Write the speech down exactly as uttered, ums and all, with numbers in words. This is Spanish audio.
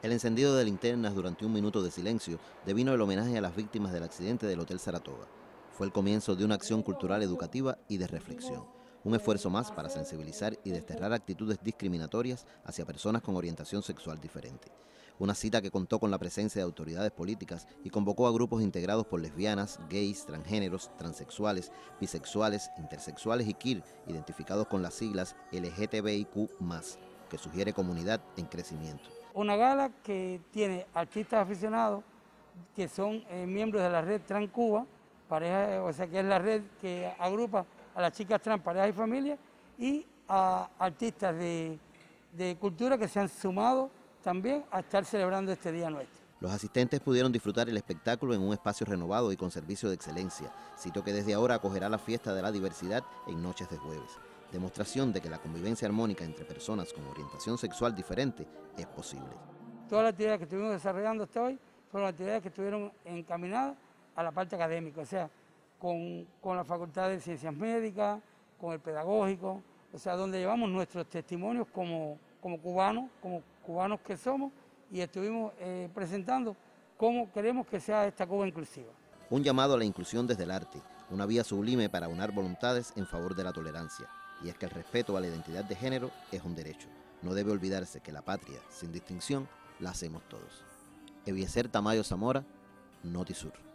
El encendido de linternas durante un minuto de silencio devino el homenaje a las víctimas del accidente del Hotel Saratoga. Fue el comienzo de una acción cultural educativa y de reflexión, un esfuerzo más para sensibilizar y desterrar actitudes discriminatorias hacia personas con orientación sexual diferente. Una cita que contó con la presencia de autoridades políticas y convocó a grupos integrados por lesbianas, gays, transgéneros, transexuales, bisexuales, intersexuales y queer, identificados con las siglas L G T B I Q más, que sugiere comunidad en crecimiento. Una gala que tiene artistas aficionados que son eh, miembros de la red Trans Cuba, pareja, o sea que es la red que agrupa a las chicas trans, parejas y familias, y a artistas de, de cultura que se han sumado también a estar celebrando este día nuestro. Los asistentes pudieron disfrutar el espectáculo en un espacio renovado y con servicio de excelencia, sitio que desde ahora acogerá la fiesta de la diversidad en noches de jueves. Demostración de que la convivencia armónica entre personas con orientación sexual diferente es posible. Todas las actividades que estuvimos desarrollando hasta hoy fueron actividades que estuvieron encaminadas a la parte académica, o sea, con, con la Facultad de Ciencias Médicas, con el pedagógico, o sea, donde llevamos nuestros testimonios como, como cubanos, como cubanos que somos, y estuvimos eh, presentando cómo queremos que sea esta Cuba inclusiva. Un llamado a la inclusión desde el arte, una vía sublime para unar voluntades en favor de la tolerancia. Y es que el respeto a la identidad de género es un derecho. No debe olvidarse que la patria, sin distinción, la hacemos todos. Eliezer Tamayo Zamora, Notisur.